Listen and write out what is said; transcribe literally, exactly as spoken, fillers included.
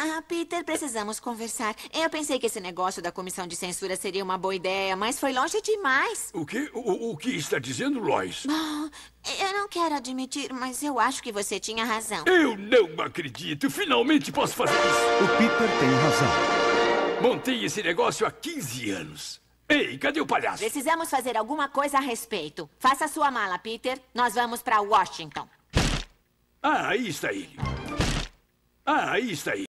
Ah, Peter, precisamos conversar. Eu pensei que esse negócio da comissão de censura seria uma boa ideia, mas foi longe demais. O quê? O, o que está dizendo, Lois? Bom, eu não quero admitir, mas eu acho que você tinha razão. Eu não acredito. Finalmente posso fazer isso. O Peter tem razão. Montei esse negócio há quinze anos. Ei, cadê o palhaço? Precisamos fazer alguma coisa a respeito. Faça sua mala, Peter. Nós vamos para Washington. Ah, aí está ele. Ah, aí está ele.